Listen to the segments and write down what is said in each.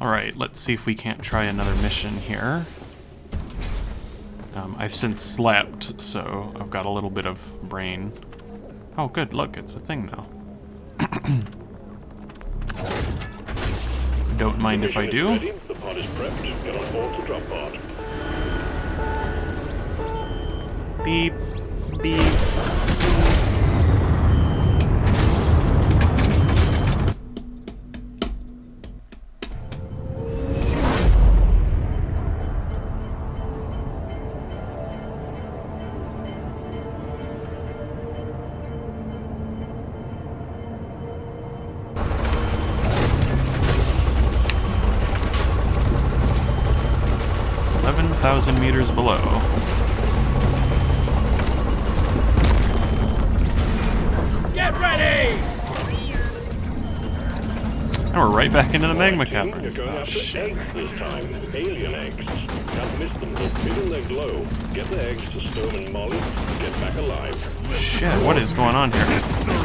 Alright, let's see if we can't try another mission here. I've since slept, so I've got a little bit of brain. Oh good, look, it's a thing now. Don't mind if I do. The pod is prepped. Get on board the drop pod. Beep. Beep. 11,000 meters below. Get ready! And we're right back into the magma caverns. You're going after eggs this time. Alien eggs. Can't miss them. They're big and they glow. Get the eggs to Stone and Molly. Get back alive. Shit, what is going on here?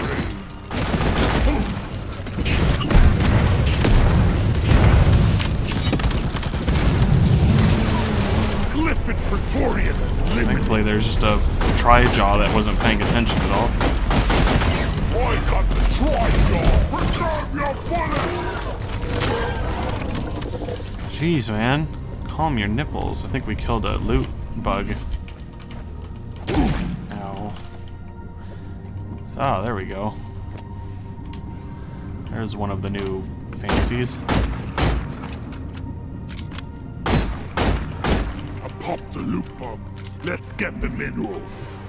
Thankfully, there's just a Tri-Jaw that wasn't paying attention at all. I got the Tri-Jaw! Return your bullet! Jeez, man. Calm your nipples. I think we killed a loot bug. Ow. Oh, there we go. There's one of the new fancies. Pop the loot bug. Let's get the minerals.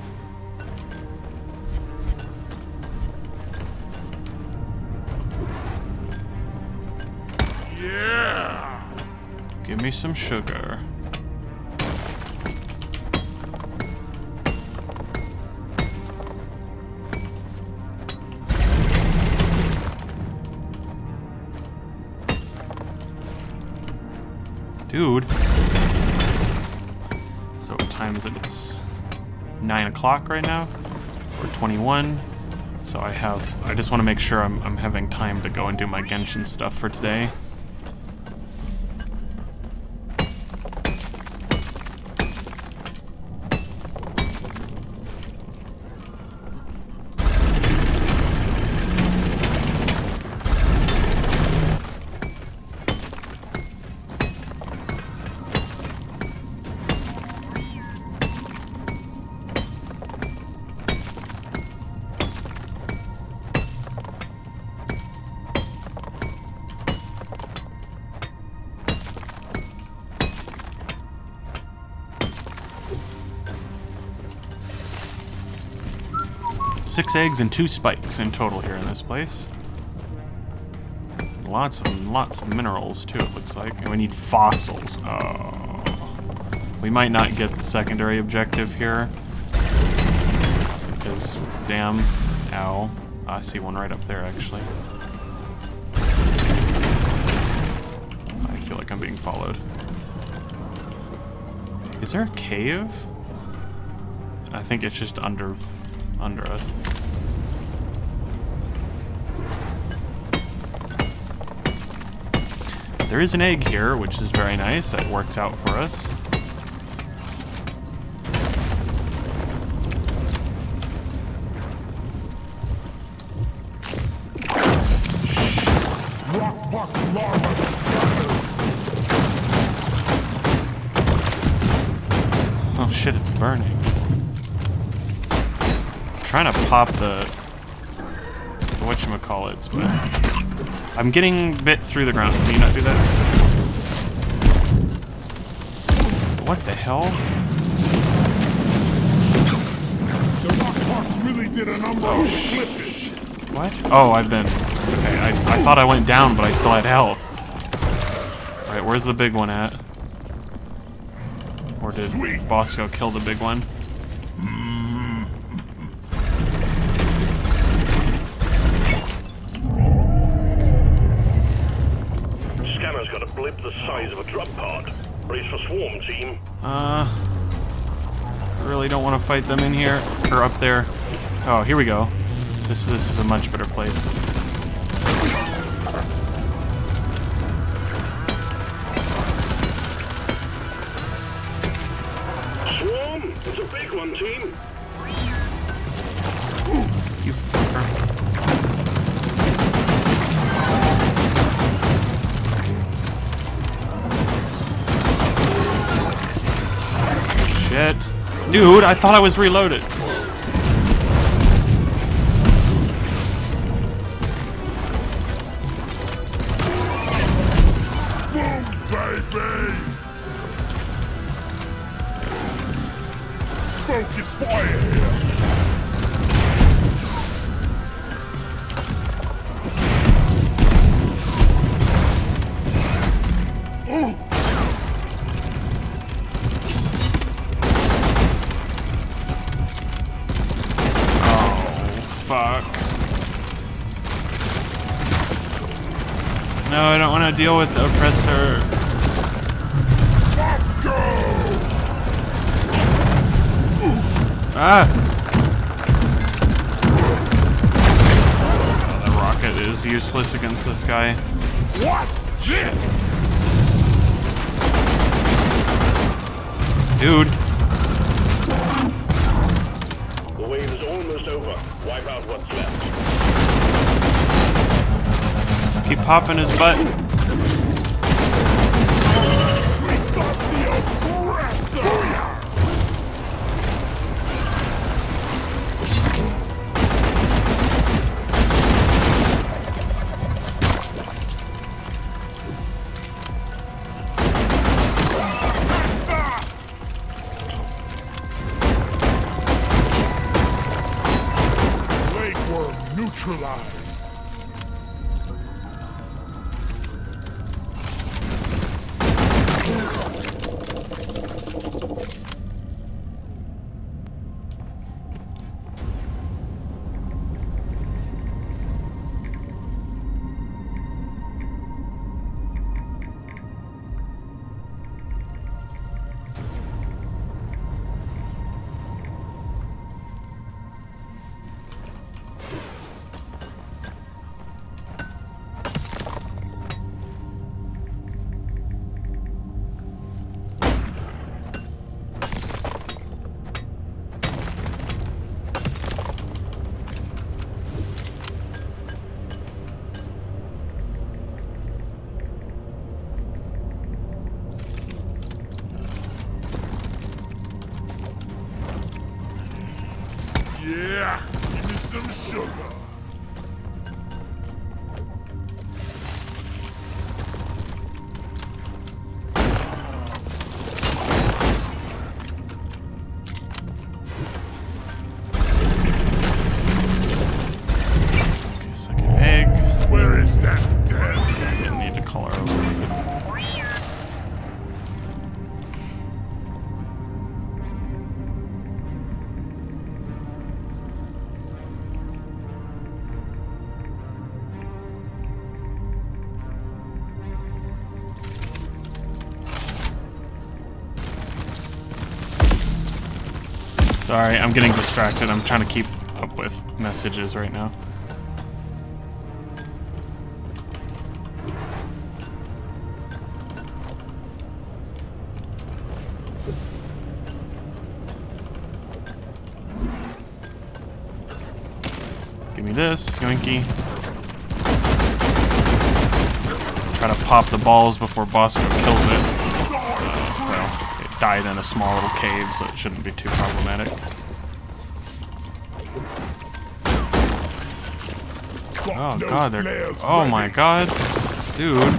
Yeah. Give me some sugar. Dude. So what time is it? It's 9 o'clock right now, or 21. So I just want to make sure I'm having time to go and do my Genshin stuff for today. Six eggs and 2 spikes in total here in this place. Lots of minerals too, it looks like. And we need fossils. Oh. We might not get the secondary objective here. Because, damn. Ow. I see one right up there, actually. I feel like I'm being followed. Is there a cave? I think it's just under us. There is an egg here, which is very nice. That works out for us. Oh shit, it's burning. Trying to pop the whatchamacallits, but I'm getting bit through the ground. Can you not do that? What the hell? The rock box really did a number on flippage. What? Oh, I've been... Okay, I thought I went down, but I still had health. Alright, where's the big one at? Or did Bosco kill the big one? Got a blip the size of a drop pod. Brace for swarm, team. I really don't want to fight them in here or up there. Oh, here we go. This is a much better place. Shit. Dude, I thought I was reloaded. Boom, baby! Focus fire here! Ooh. Fuck. No, I don't want to deal with the oppressor. Let's go! Ah! Oh, that rocket is useless against this guy. What's this? Dude. The wave is almost over. Wipe out what's left. Keep popping his butt. We got the oppressor! Neutralized. Yeah, give me some sugar. Okay, second egg. Where is that dead? I didn't need to call her over. Sorry, I'm getting distracted. I'm trying to keep up with messages right now. Give me this, yoinky. Try to pop the balls before Bosco kills it. Well, it died in a small little cave, so it shouldn't be too problematic. Oh god, they're... Oh my god. Dude.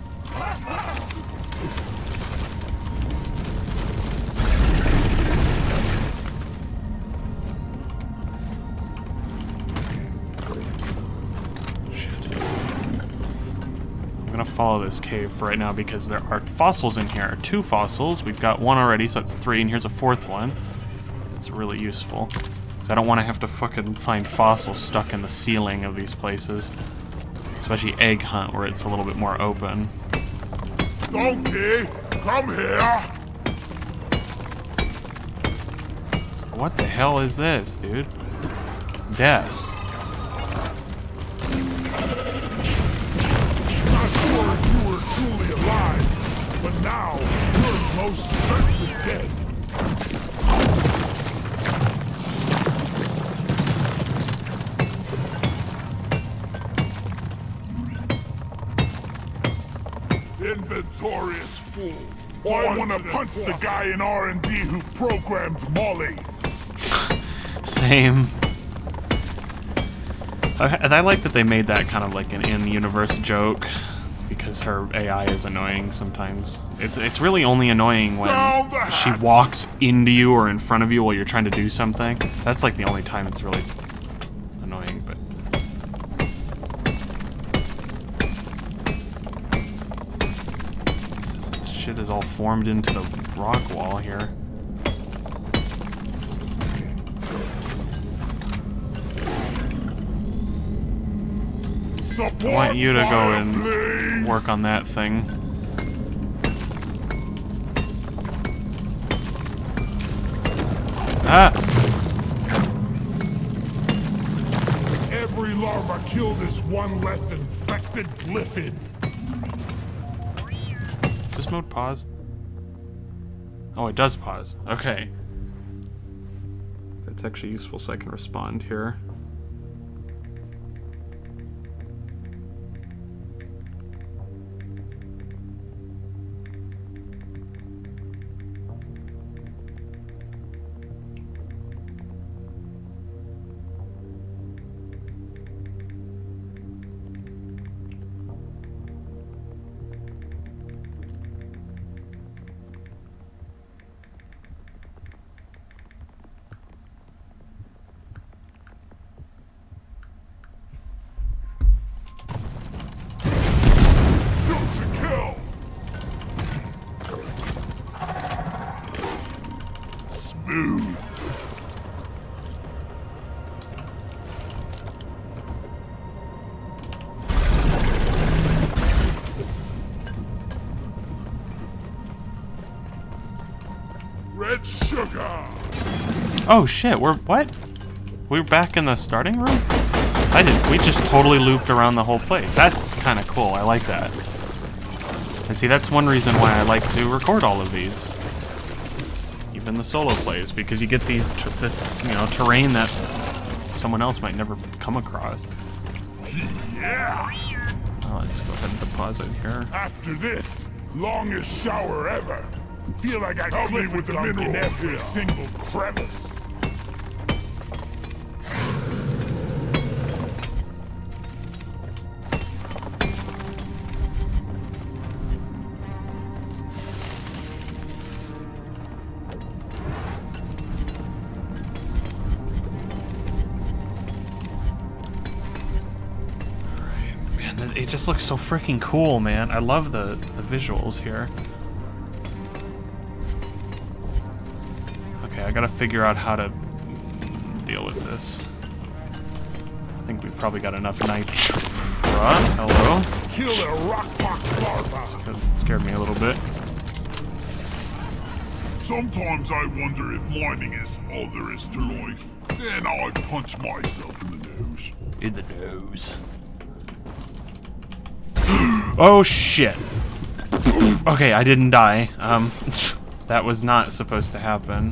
Follow this cave for right now because there are fossils in here. 2 fossils. We've got 1 already, so that's 3, and here's a 4th one. It's really useful. Because I don't want to have to fucking find fossils stuck in the ceiling of these places. Especially egg hunt where it's a little bit more open. Donkey, come here! What the hell is this, dude? Death. Truly alive, but now you're most certainly dead. Inventory is full. I want to punch the guy in R&D who programmed Molly. Same. I like that they made that kind of like an in-universe joke, because her AI is annoying sometimes. It's really only annoying when she walks into you or in front of you while you're trying to do something. That's like the only time it's really annoying, but... This shit is all formed into the rock wall here. I want you to go and work on that thing. Ah! Every larva killed is one less infected glyphid. Does this mode pause? Oh, it does pause. Okay. That's actually useful so I can respond here. Red sugar. Oh shit, what? We're back in the starting room? We just totally looped around the whole place. That's kind of cool, I like that. And see, that's one reason why I like to record all of these. Even the solo plays, because you get this, terrain that someone else might never come across. Yeah. Oh, let's go ahead and deposit here. After this, longest shower ever. Feel like I clipped with the mineral in every single crevice. It just looks so freaking cool, man. I love the visuals here. Okay, I gotta figure out how to deal with this. I think we've probably got enough nitra. Hello? Kill a rockpox larva. That scared me a little bit. Sometimes I wonder if mining is all there is to life. Then I punch myself in the nose. In the nose. Oh shit. Okay, I didn't die. That was not supposed to happen.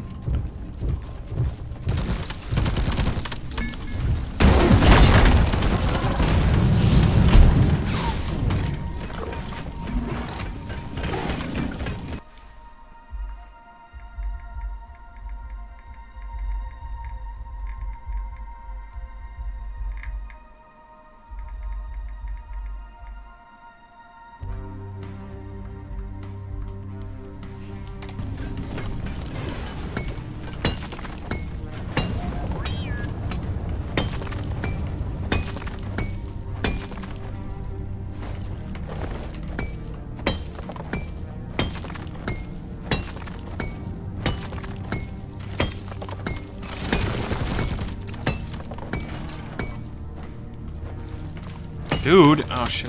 Dude, oh shit.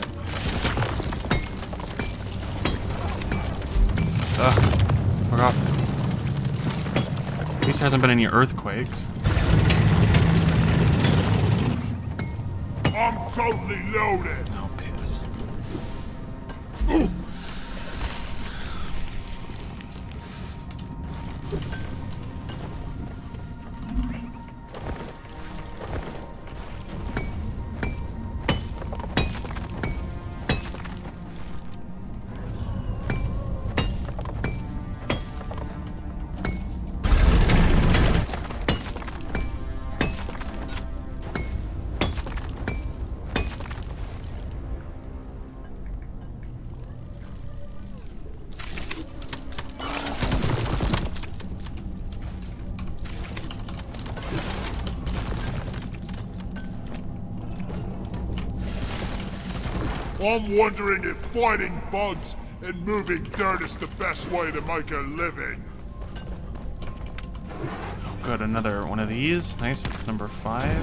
Fuck off. At least there hasn't been any earthquakes. I'm totally loaded. Oh, piss. I'm wondering if fighting bugs and moving dirt is the best way to make a living. Oh, good, another one of these. Nice, that's number 5.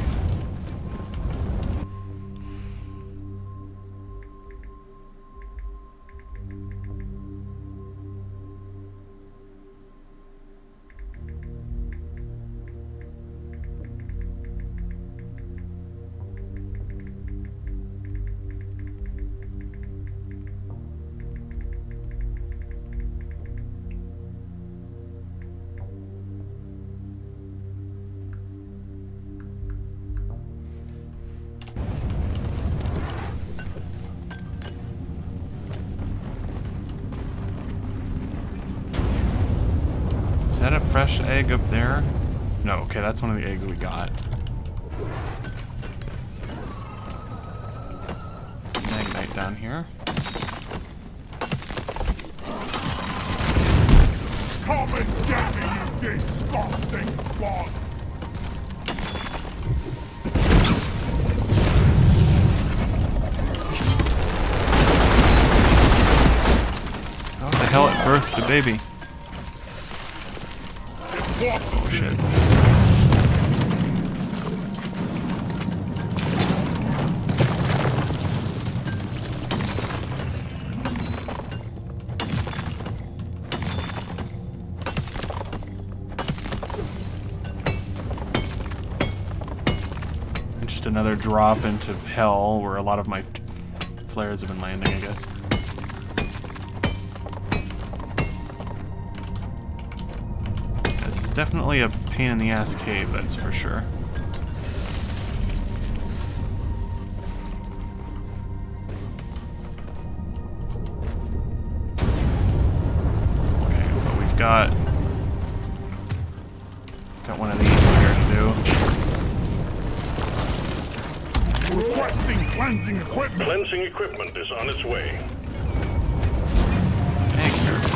Is that a fresh egg up there? No, okay, that's one of the eggs we got. There's a magnite down here. Come and get me, you disgusting bug! How the hell it birthed the baby? Oh shit. And just another drop into hell where a lot of my flares have been landing, I guess. Definitely a pain in the ass cave, that's for sure. Okay, but we've got one of these here to do. Requesting cleansing equipment. Cleansing equipment is on its way. Thank you.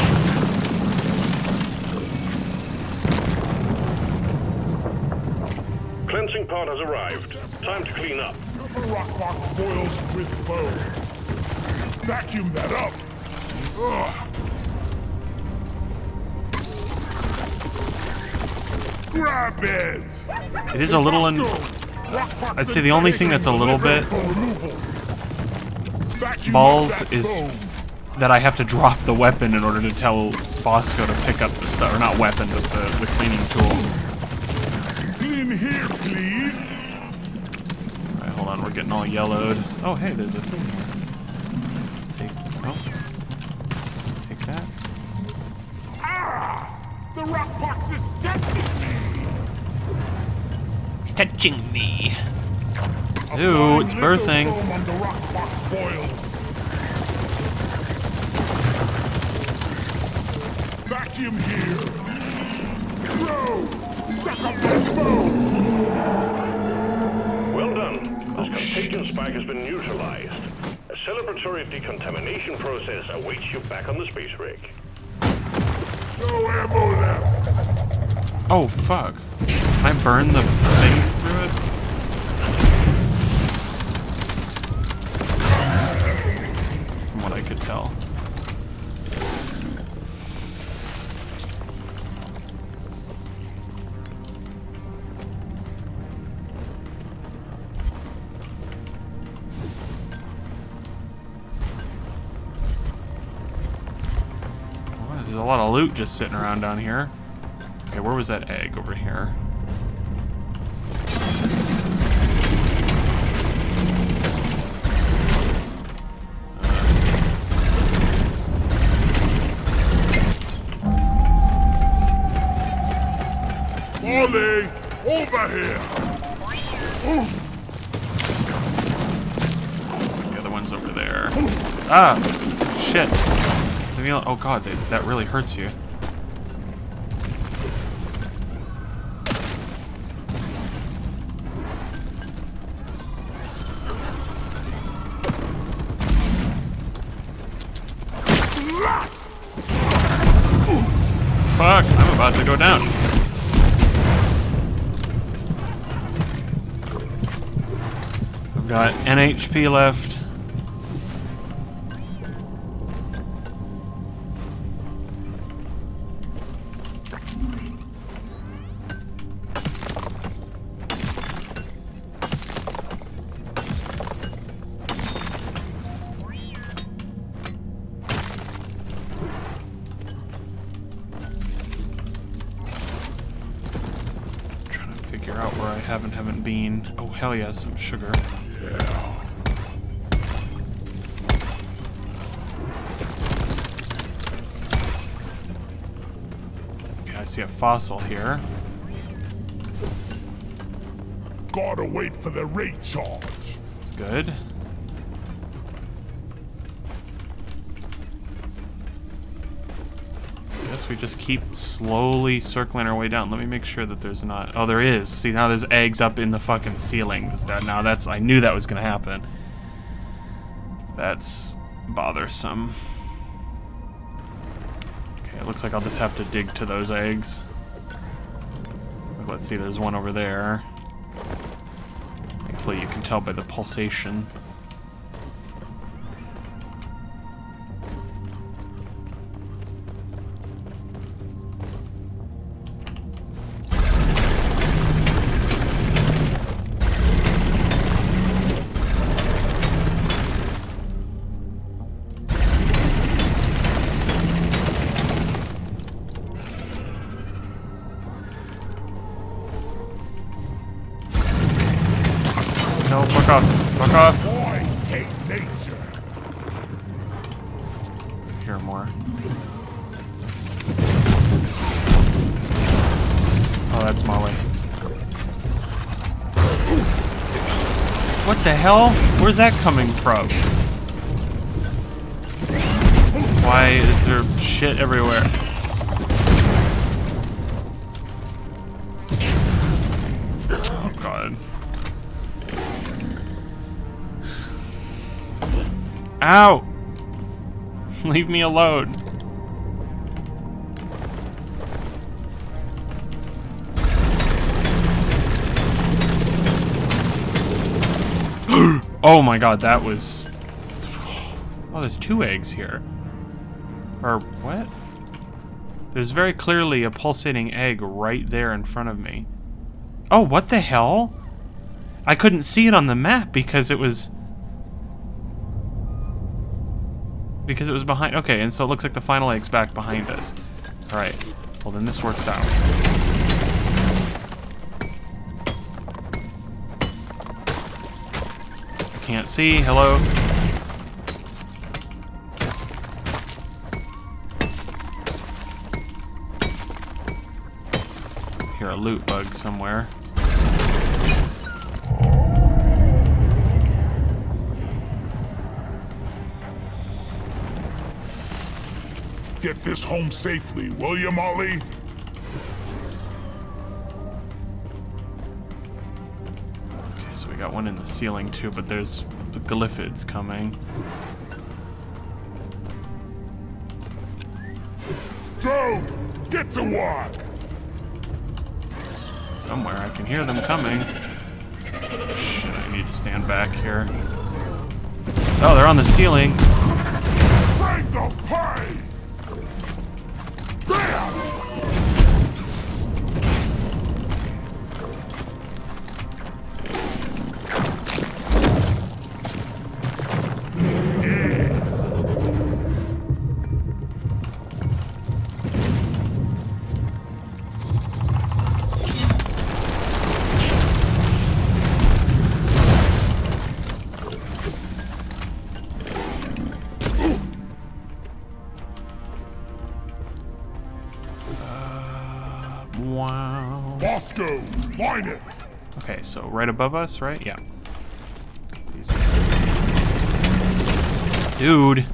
Cleansing pod has arrived. Time to clean up. The rock box boils with bone. Vacuum that up. Ugh. Grab it. It is a little I'd say the only thing that's a little bit balls is that I have to drop the weapon in order to tell Bosco to pick up the stuff, or not weapon, but the cleaning tool. In here, please. Alright, hold on, we're getting all yellowed. Oh, hey, there's a thing here. Take that. Ah! The rock box is touching me. It's touching me. Ooh, it's birthing. On the rock box boils. Vacuum here. Bro! Well done. This contagion spike has been neutralized. A celebratory decontamination process awaits you back on the space rig. No ammo left. Oh, fuck. Can I burn the things through it? From what I could tell. There's a lot of loot just sitting around down here. Okay, where was that egg? Over here. Molly, over here. The other one's over there. Ah, shit. Oh god, that really hurts you. Fuck, I'm about to go down. I've got N HP left. I haven't been. Oh, hell yeah, some sugar. Yeah. Okay, I see a fossil here. Gotta wait for the recharge. It's good. Guess we just keep slowly circling our way down. Let me make sure that there's not... Oh, there is. See, now there's eggs up in the fucking ceiling. Now that's... I knew that was gonna happen. That's bothersome. Okay, it looks like I'll just have to dig to those eggs. Let's see, there's one over there. Hopefully you can tell by the pulsation. No, fuck off. Fuck off. Boy, hate nature. Here more. Oh, that's Molly. What the hell? Where's that coming from? Why is there shit everywhere? Oh god. Ow! Leave me alone. Oh my god, that was... Oh, there's 2 eggs here. Or what? There's very clearly a pulsating egg right there in front of me. Oh, what the hell? I couldn't see it on the map because it was... Because it was behind... Okay, and so it looks like the final egg's back behind us. Alright. Well, then this works out. I can't see. Hello? Hear a loot bug somewhere. Get this home safely, will you, Molly? Okay, so we got one in the ceiling too, but there's the glyphids coming. Go! Get to work! Somewhere, I can hear them coming. Shit, I need to stand back here. Oh, they're on the ceiling. Bring the pay! Wow. Bosco, mine it! Okay, so right above us, right? Yeah. Dude.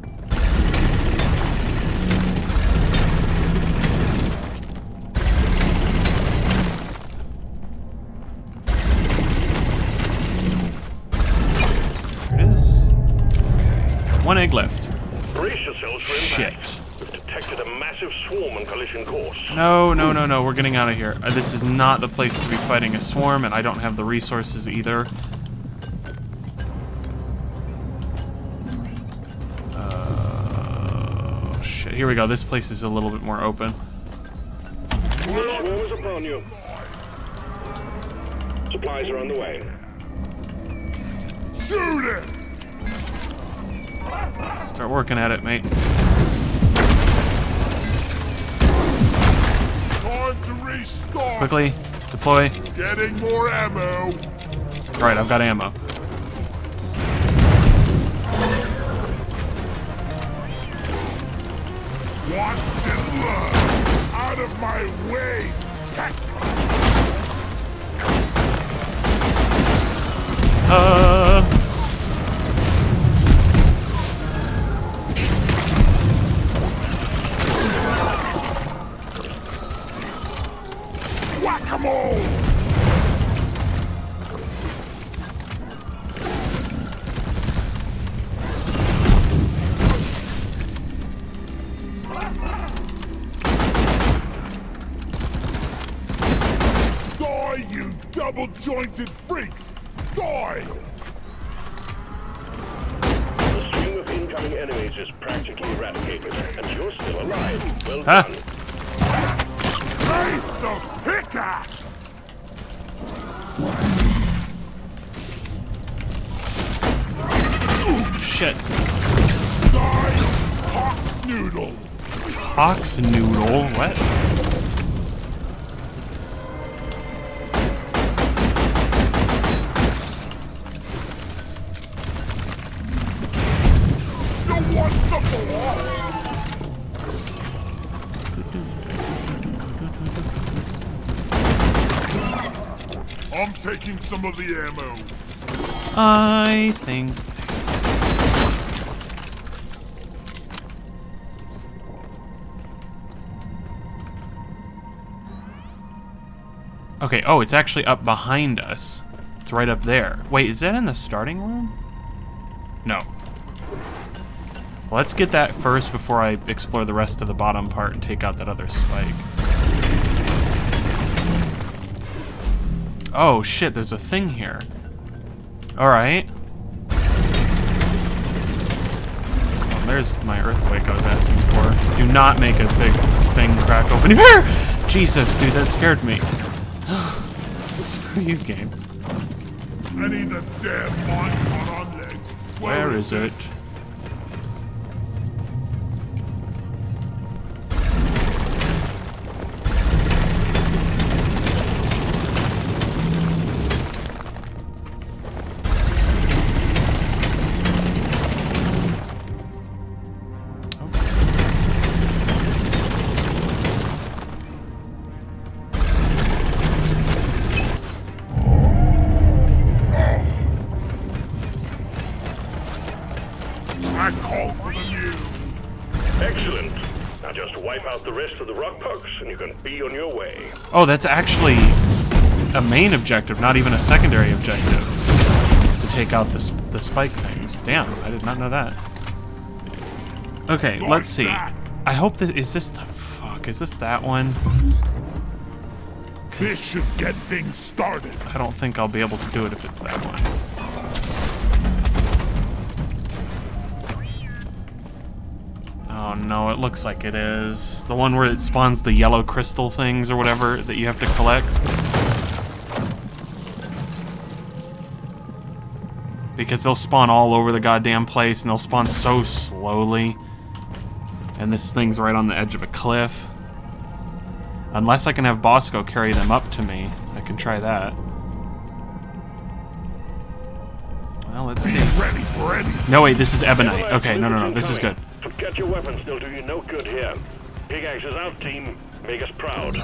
There it is. Okay. 1 egg left. Brace yourselves for Shit. impact. We've detected a massive swarm on collision course. No, no, no, no. We're getting out of here. This is not the place to be fighting a swarm, and I don't have the resources either. Shit. Here we go. This place is a little bit more open. Swarm is upon you. Supplies are on the way. Shoot it! Start working at it, mate. Time to restart! Quickly. Deploy. Getting more ammo. Alright, I've got ammo. Watch and learn. Out of my way. Whack-a-mole. Die, you double-jointed freaks! Die! The stream of incoming enemies is practically eradicated, and you're still alive. Well Huh? done. Raise the pickaxe! Shit. Die, Hawk's noodle! Ox noodle? What? You want the ball? I'm taking some of the ammo. I think... Okay, oh, it's actually up behind us. It's right up there. Wait, is that in the starting room? No. Let's get that first before I explore the rest of the bottom part and take out that other spike. Oh shit, there's a thing here. Alright. Oh, there's my earthquake I was asking for. Do not make a big thing crack open here! Jesus, dude, that scared me. Screw you, game. I need the damn monster on legs. Where is it? I call for the new. Excellent. Now just wipe out the rest of the rock pucks, and you can be on your way. Oh, that's actually a main objective, not even a secondary objective. To take out the spike things. Damn, I did not know that. Okay, let's see. I hope that... Is this the... Fuck, is this that one? This should get things started. I don't think I'll be able to do it if it's that one. Oh no, it looks like it is. The one where it spawns the yellow crystal things or whatever that you have to collect. Because they'll spawn all over the goddamn place and they'll spawn so slowly. And this thing's right on the edge of a cliff. Unless I can have Bosco carry them up to me, I can try that. Well, let's see. Ready for anything. No, wait, this is Ebonite. Okay, no, this is good. Forget your weapons, they'll do you no good here. Pickaxe is out, team. Make us proud.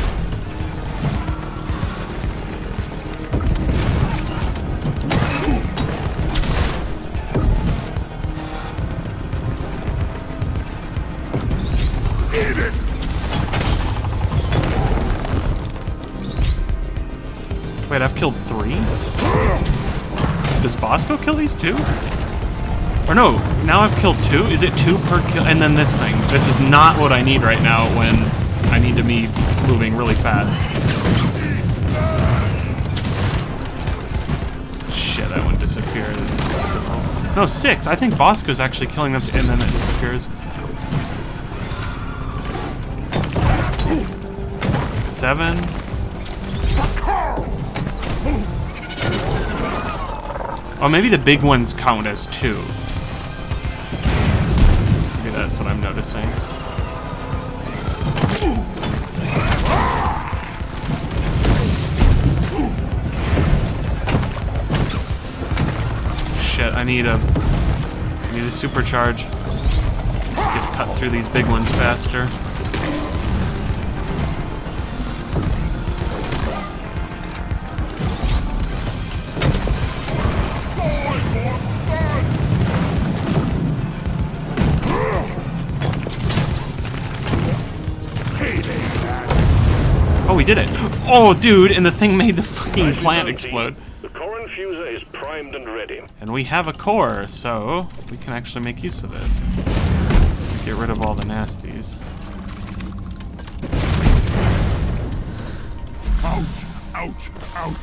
Eat it! Wait, I've killed 3? Does Bosco kill these 2? Or no, now I've killed 2? Is it 2 per kill? And then this thing. This is not what I need right now when I need to be moving really fast. Shit, that one disappeared. No, 6. I think Bosco's actually killing them, and then it disappears. 7. Oh, maybe the big ones count as 2. Maybe that's what I'm noticing. I need a supercharge. Get to cut through these big ones faster. Oh, we did it. Oh, dude, and the thing made the fucking plant explode. The core infuser is primed and ready. And we have a core, so we can actually make use of this. Get rid of all the nasties. Ouch, ouch, ouch.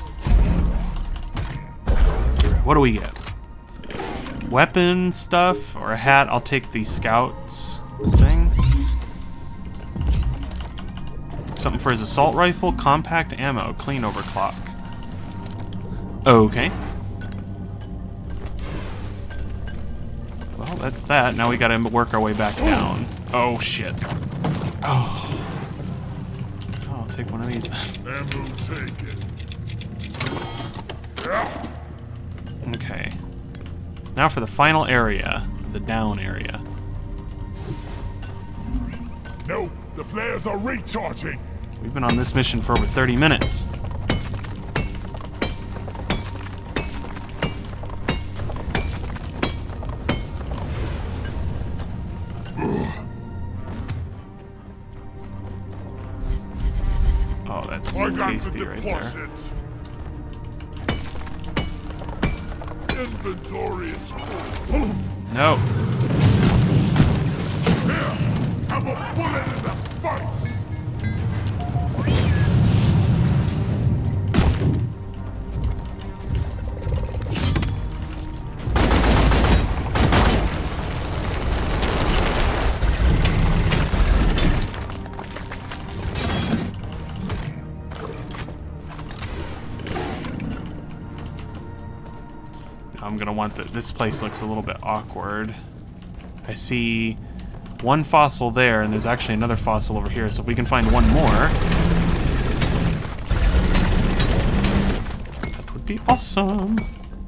What do we get? Weapon stuff or a hat? I'll take the scouts thing. Something for his assault rifle, compact ammo, clean overclock. Okay. Well, that's that. Now we gotta work our way back down. Oh, shit. Oh. I'll take one of these. Ammo taken. Okay. Now for the final area, the down area. No, the flares are recharging. We've been on this mission for over 30 minutes. Oh, that's tasty right there. Inventory is full. No. Here, have a bullet in the fight. I'm gonna want this place looks a little bit awkward. I see one fossil there, and there's actually another fossil over here, so if we can find one more, that would be awesome.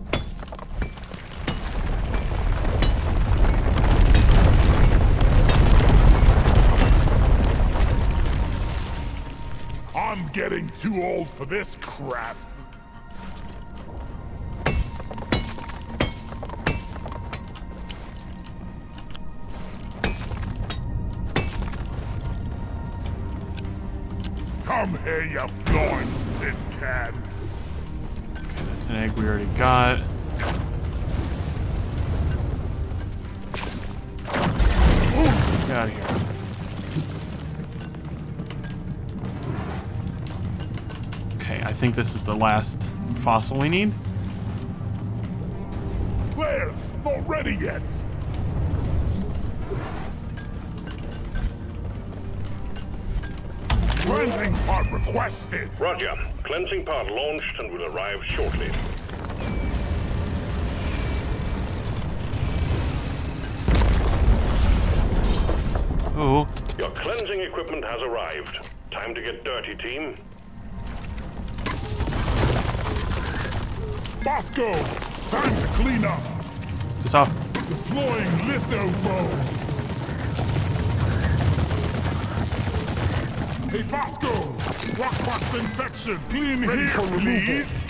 I'm getting too old for this crap. Come here, you flying tin can. Okay, that's an egg we already got. Get out of here. Okay, I think this is the last fossil we need. Flares, not ready yet. Cleansing pod requested. Roger. Cleansing pod launched and will arrive shortly. Oh. Your cleansing equipment has arrived. Time to get dirty, team. Bosco, time to clean up. It's off. Deploying lithophone. Hey, Bosco! Rockbox infection! Clean ready here, please!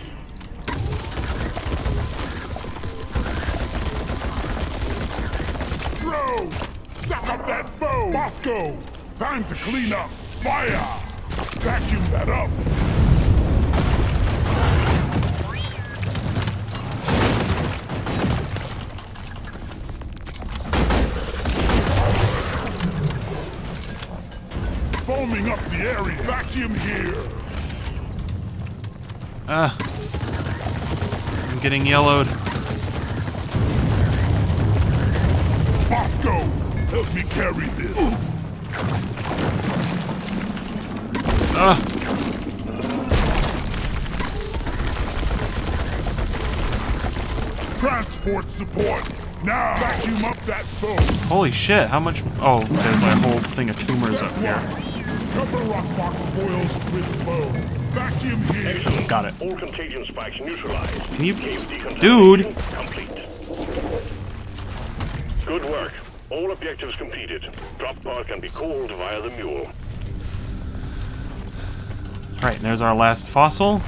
Bro! Suck up that foe! Bosco! Time to clean up! Fire! Vacuum that up! Foaming up the area. Vacuum here. I'm getting yellowed. Bosco, help me carry this. Transport support. Now vacuum up that foam. Holy shit, how much? Oh, there's a whole thing of tumors up here. Cover rockbox boils with foam. Vacuum here. Excellent. Got it. All contagion spikes neutralized. Can you... Cave decontamination Dude! complete. Good work. All objectives completed. Drop pod can be called via the mule. Alright, there's our last fossil.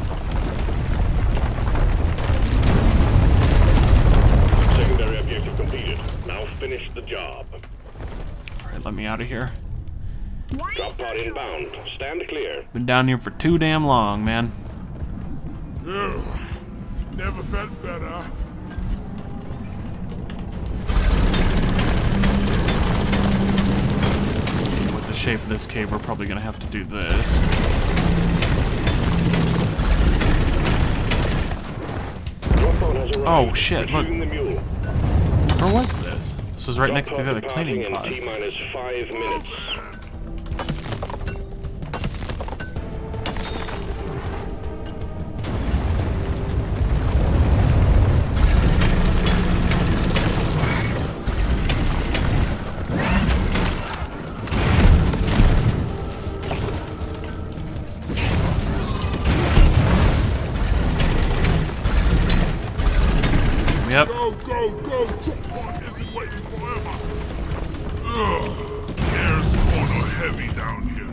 Secondary objective completed. Now finish the job. Alright, let me out of here. Drop pod inbound. Stand clear. Been down here for too damn long, man. Ugh. Never felt better. With the shape of this cave, we're probably gonna have to do this. Drop pod has arrived. Oh shit, look. Retrieving the mule. Where was this? This was right next to the other Departing cleaning in pod. T-minus 5 minutes. Yep. Go, go, go! Drop isn't waiting forever. Ugh. Air's kinda heavy down here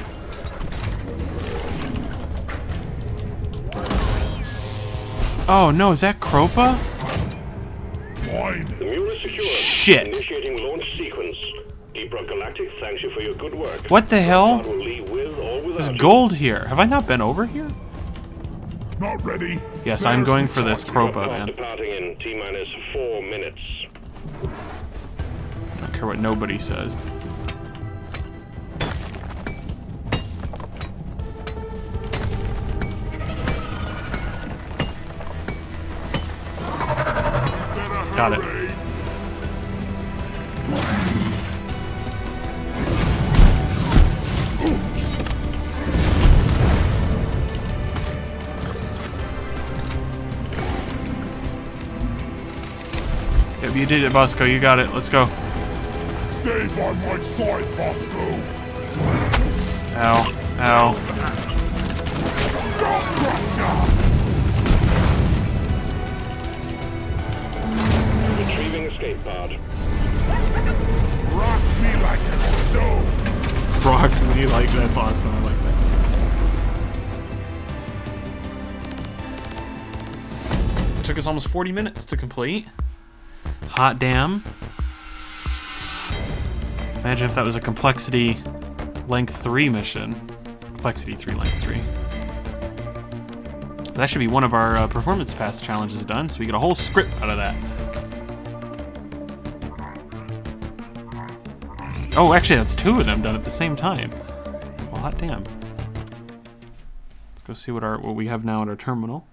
today. Oh no, is that Kropa? Mine. The mule is secure. Shit. Initiating launch sequence. Deep Rock Galactic thanks you for your good work. What the hell? Pod will leave with or without There's you. gold here. Have I not been over here? Not ready. Yes, I'm There's going the for this target. Kropa, Pod man. departing in T-minus 4 minutes. I don't care what nobody says. Better Got it. hurry. Yep, you did it, Bosco. You got it. Let's go. Stay by my side, Bosco. Ow. Ow. Don't crush ya. Retrieving escape pod. Rock me like a stone. Rock me like that's awesome. I like that. Took us almost 40 minutes to complete. Hot damn. Imagine if that was a complexity length 3 mission. Complexity 3 length 3. That should be one of our performance pass challenges done, so we get a whole script out of that. Oh, actually, that's 2 of them done at the same time. Well, hot damn. Let's go see what we have now at our terminal.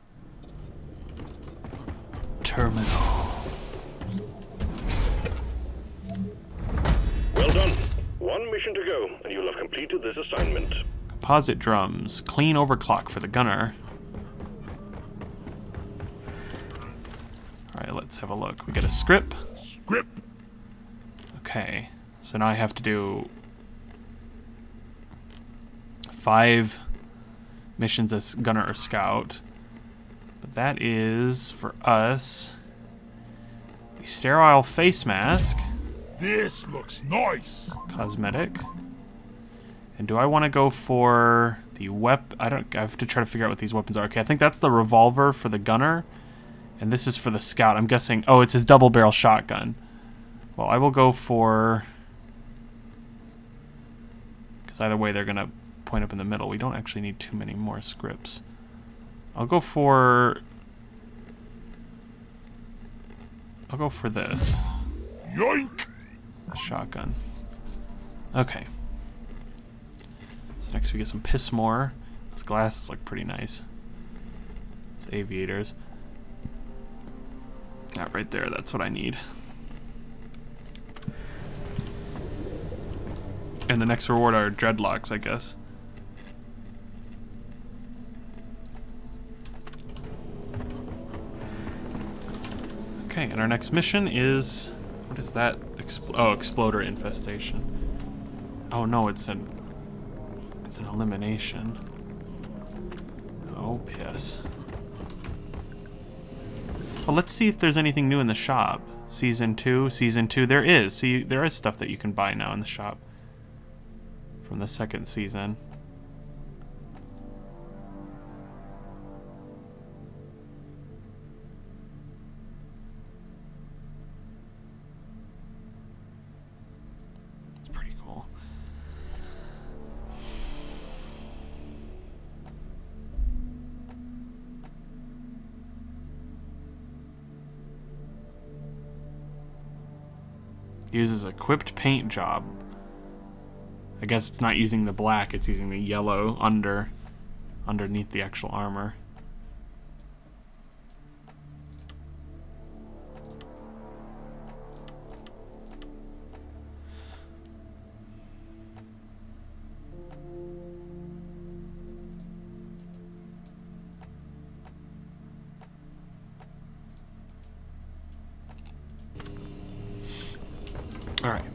Terminal. Well done. One mission to go, and you'll have completed this assignment. Composite drums. Clean overclock for the gunner. Alright, let's have a look. We get a script. Script. Okay. So now I have to do 5 missions as gunner or scout. But that is, for us, the sterile face mask. This looks nice. Cosmetic. And do I want to go for the I have to try to figure out what these weapons are. Okay, I think that's the revolver for the gunner. And this is for the scout. I'm guessing, oh, it's his double barrel shotgun. Well, I will go for, because either way they're going to point up in the middle. We don't actually need too many more scripts. I'll go for this. Yoink. Shotgun. Okay. So next we get some Pissmore. This glasses look pretty nice. It's aviators. Yeah, right there. That's what I need. And the next reward are dreadlocks, I guess. Okay, and our next mission is... What is that? Exploder infestation. Oh no, it's an elimination. Oh, piss. Well, let's see if there's anything new in the shop. Season 2, Season 2. There is. See, there is stuff that you can buy now in the shop from the second season. It's pretty cool. Uses equipped paint job. I guess it's not using the black, it's using the yellow underneath the actual armor. All right.